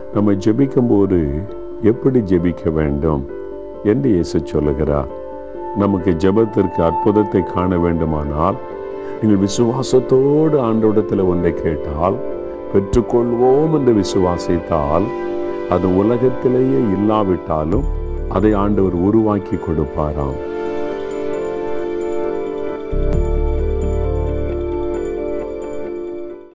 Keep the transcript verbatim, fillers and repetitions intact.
நம்ம ஜெபிக்கும் போது எப்படி ஜெபிக்க வேண்டும் என்று இயேசு சொல்லுகிறார். நமக்கு ஜெபத்திற்கு அற்புதத்தை காண வேண்டுமானால் நீங்கள் விசுவாசத்தோடு ஆண்டவரிடத்தில் ஒன்றை கேட்டால் பெற்றுக்கொள்வோம் என்று விசுவாசித்தால் அது உலகத்திலேயே இல்லாவிட்டாலும் அதை ஆண்டவர் உருவாக்கி கொடுப்பாராம்.